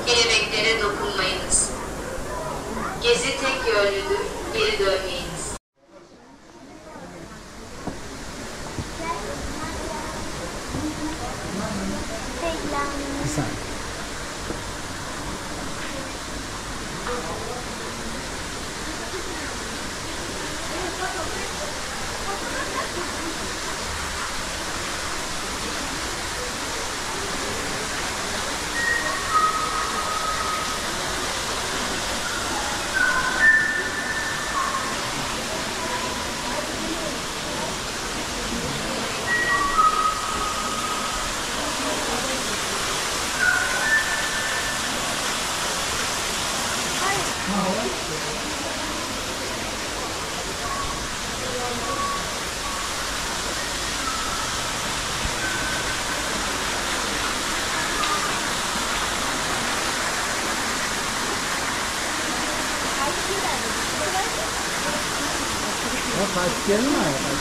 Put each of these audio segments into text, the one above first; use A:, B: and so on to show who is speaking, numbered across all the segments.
A: Kelebeklere dokunmayınız. Gezi tek yönlüdür, geri dönmeyiniz.
B: Güzel. Kaç yerin var ya?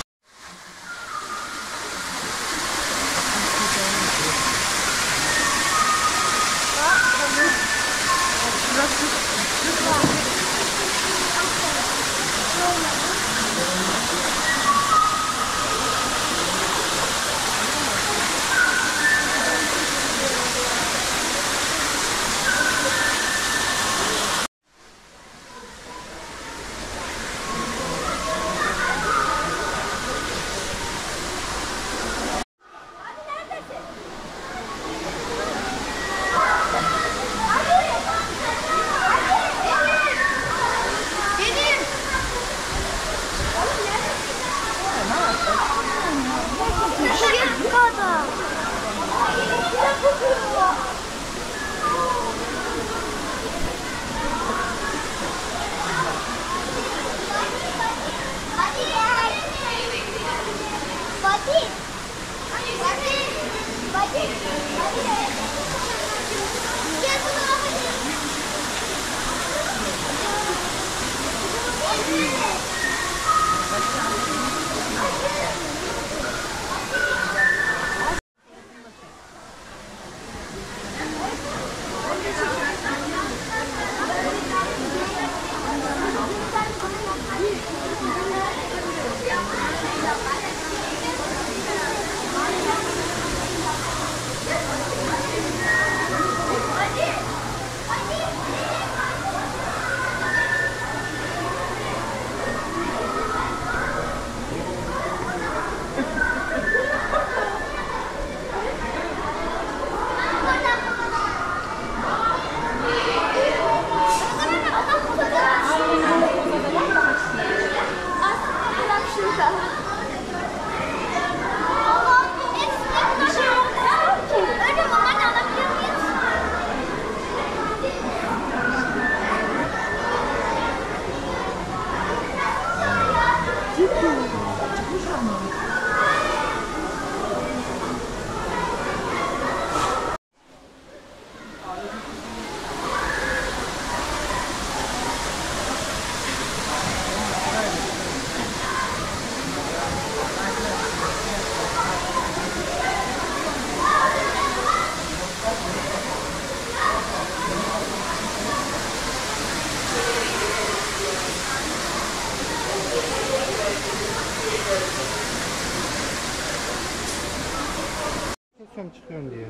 B: Çıkıyorum diye.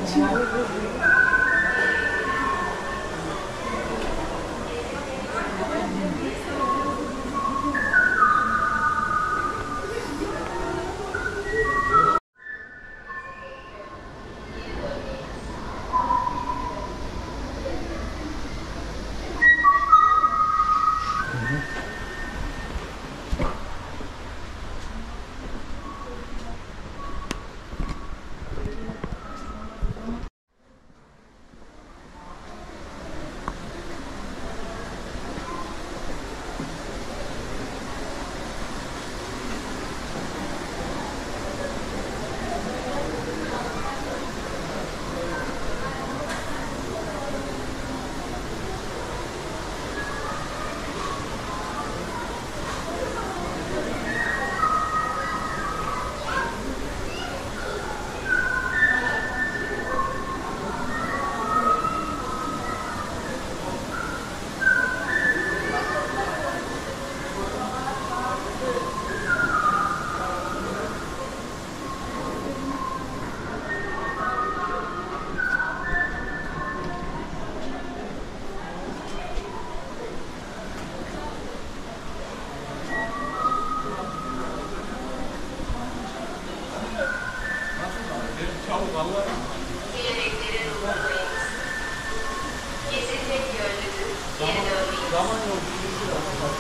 A: Kelebekleri dokunmayınız. Gezi tek yönlüdür, geri dönmeyiniz.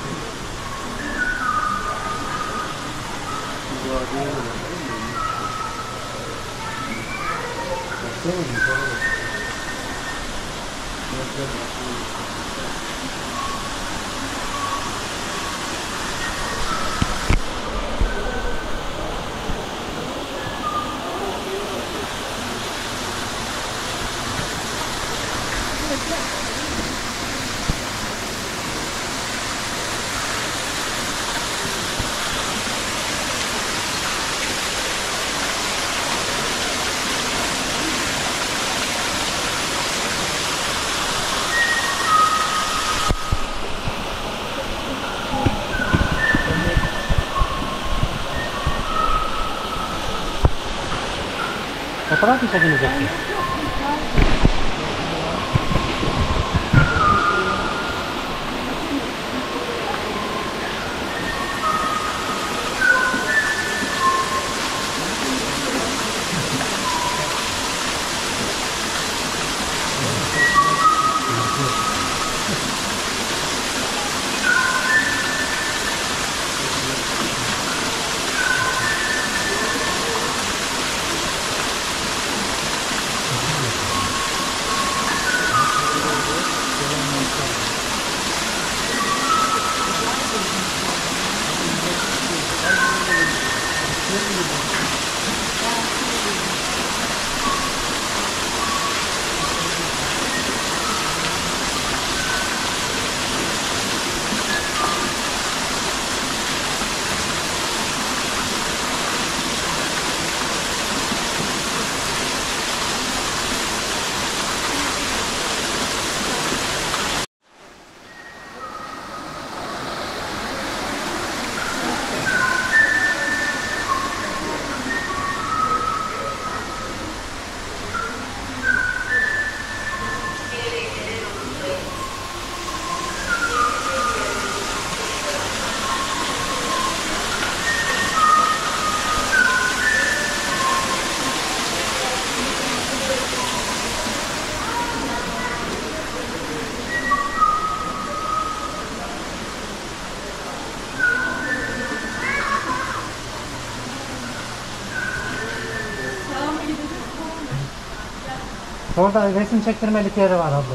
B: Fotoğraf mı çekileceksin? Orada resim çektirmelik yeri var abla.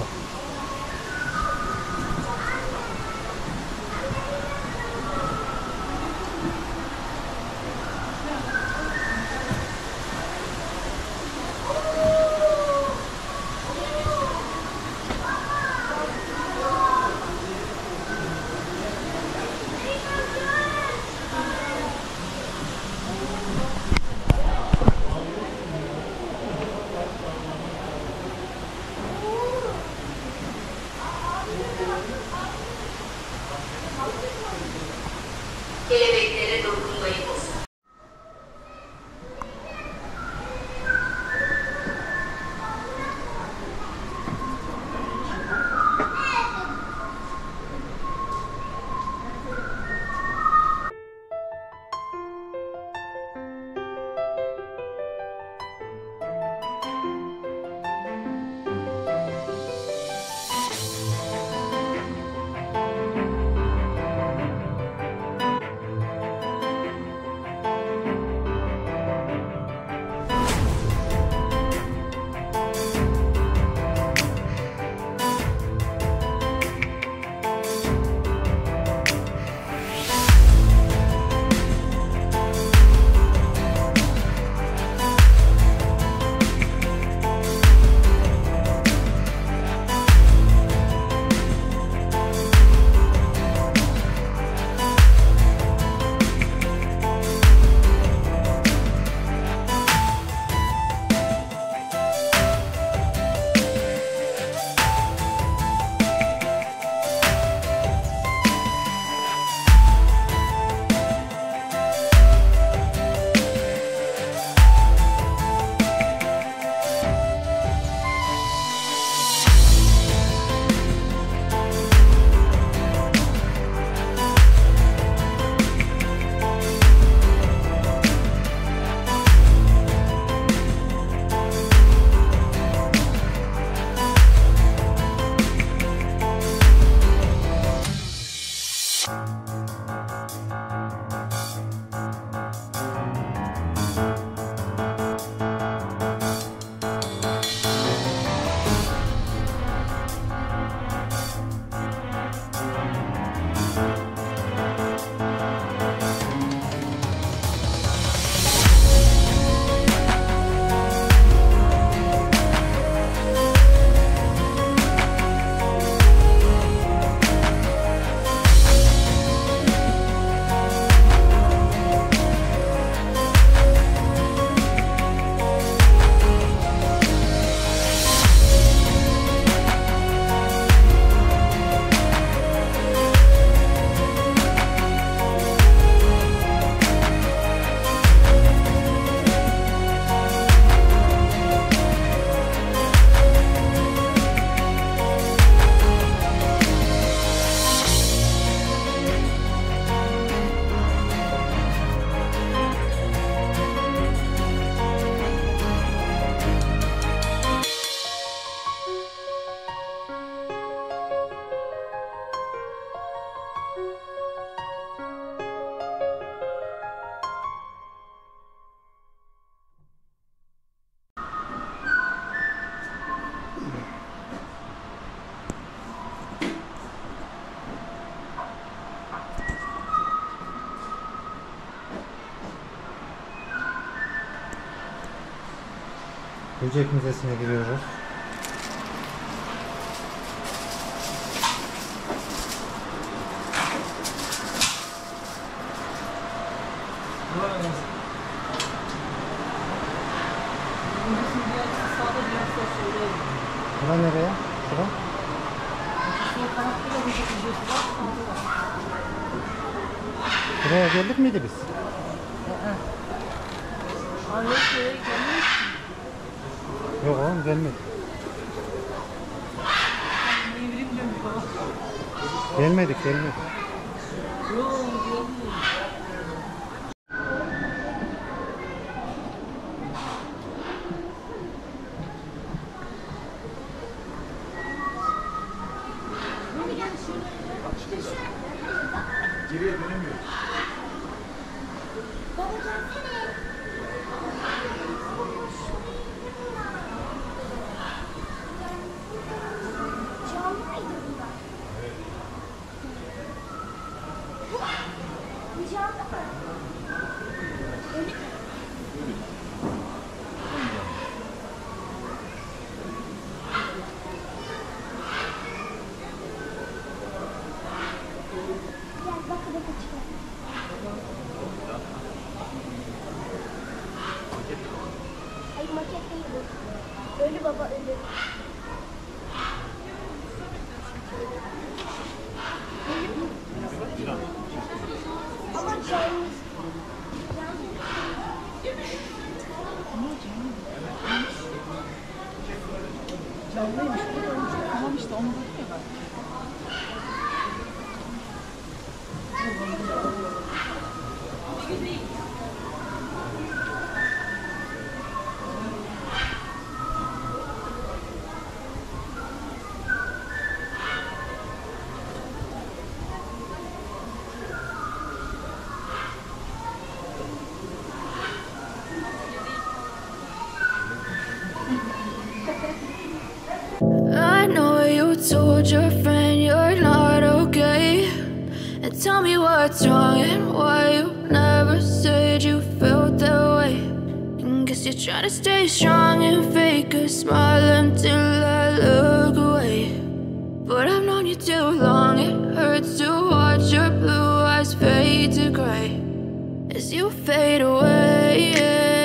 B: Böcek Müzesi'ne giriyoruz. Bura nereye? Şura? Buraya geldik miydi biz? Yok oğlum gelmedik. Gelmedik.
C: Geriye dönemiyor.
D: Baba gelsene. Canlıydı bunlar. Bu canlı mı? Öyle mi? Gel baka çıkar. Hayır maket değil bu. Ölü baba ölü. Ama canlı.
E: Canlıymış. Tamam işte onu dedim ya ben.
F: I know you told your friend you're not okay, and tell me what's wrong and why you never said you felt that way. And guess you're trying to stay strong and fake a smile until I look away. But I've known you too long, it hurts to watch your blue eyes fade to gray as you fade away,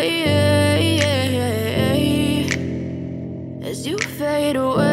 F: as you fade away.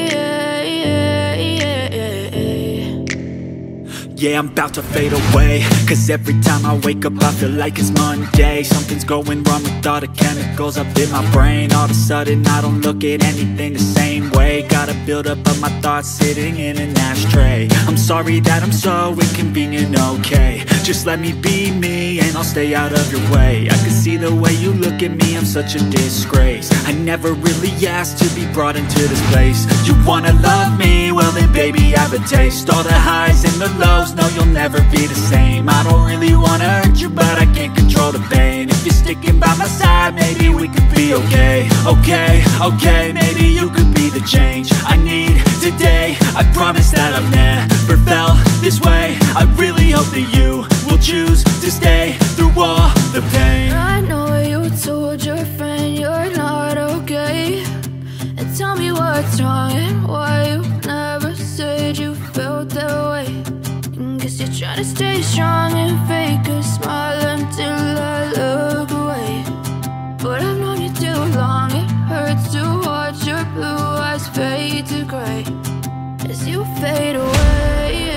G: Yeah, I'm about to fade away, cause every time I wake up I feel like it's Monday. Something's going wrong with all the chemicals up in my brain. All of a sudden I don't look at anything the same way. Got a buildup of my thoughts sitting in an ashtray. I'm sorry that I'm so inconvenient, okay. Just let me be me and I'll stay out of your way. I can see the way you look at me, I'm such a disgrace. I never really asked to be brought into this place. You wanna love me? Well then baby I have a taste. All the highs and the lows, no you'll never be the same. I don't really wanna hurt you but I can't control the pain. If you're sticking by my side maybe we could be okay. Okay, maybe you could be the change I need today. I promise that I've never felt this way. I really hope that you will choose to stay through all the pain.
F: I know you told your friend you're not okay, and tell me what's wrong and why you never said you felt that way. And guess you're trying to stay strong and fake a smile until I look away. But I've known you too long, it hurts to watch your blue eyes fade to gray as you fade away,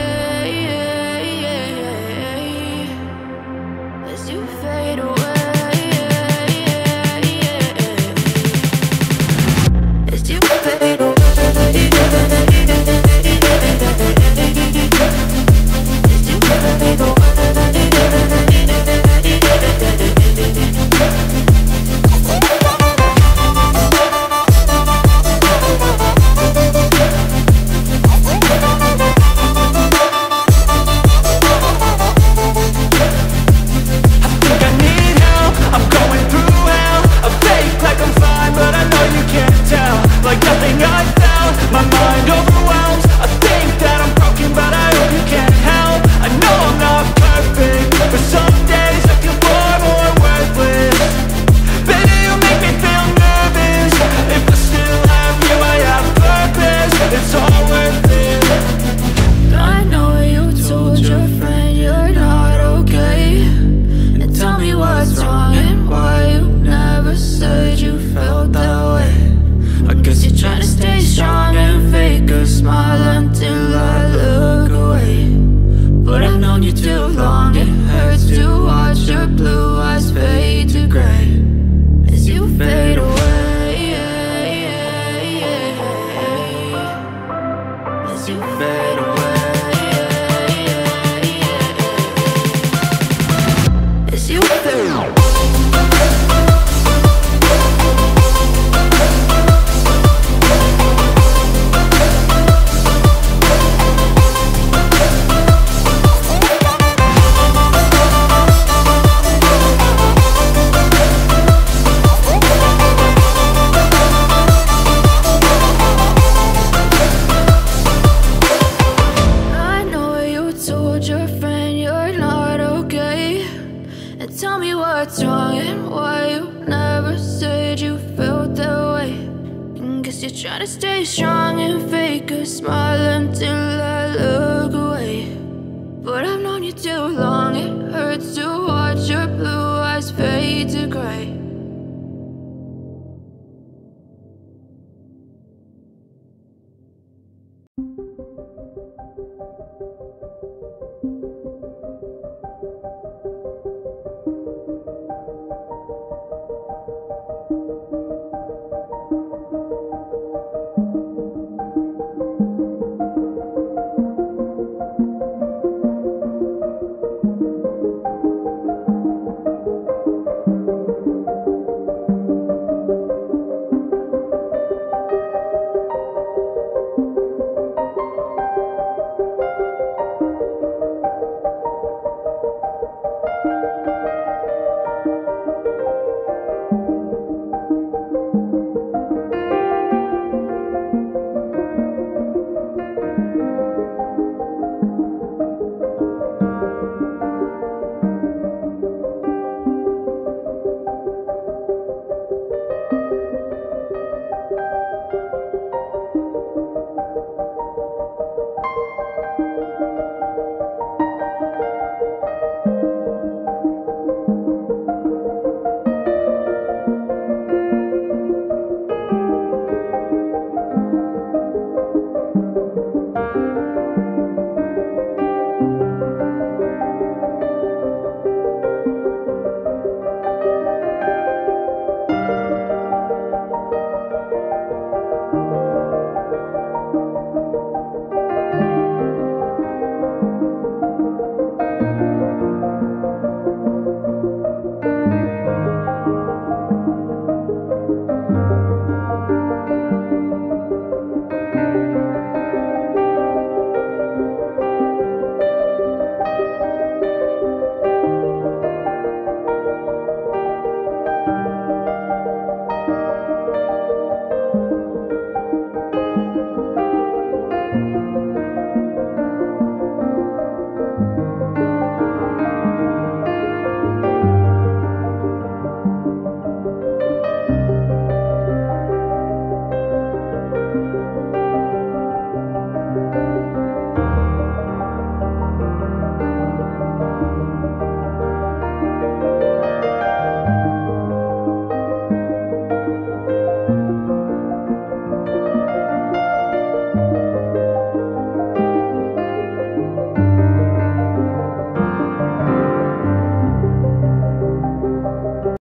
F: as you fade away, as you fade away. a smile until I look away. But I've known you too long, it hurts to watch your blue eyes fade to gray as you fade away, as you fade away, as you fade away. Tell me what's wrong and why you never said you felt that way. And guess you're trying to stay strong and fake a smile until I look away. But I've known you too long, it hurts to watch your blue eyes fade to gray